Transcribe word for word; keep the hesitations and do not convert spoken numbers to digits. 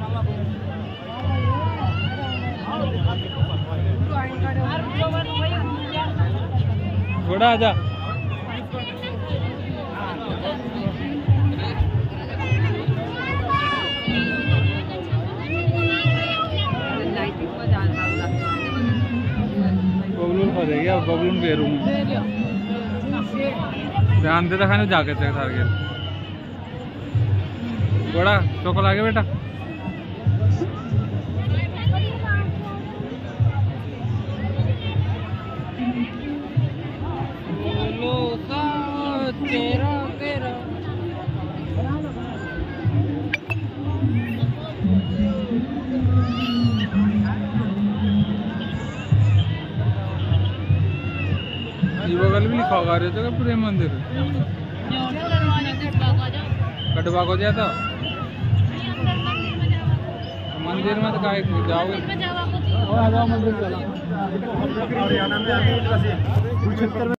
थोड़ा आजा। बबलून खा देगी अब, बबलून बेरू ध्यान दे खाने जाके थे सार के बड़ा चौको लागे बेटा। तेरा तेरा बगल भी लिखा होगा तो प्रेम मंदिर कटवा को जाता मंदिर में तो काय जाओगे मंदिर चला।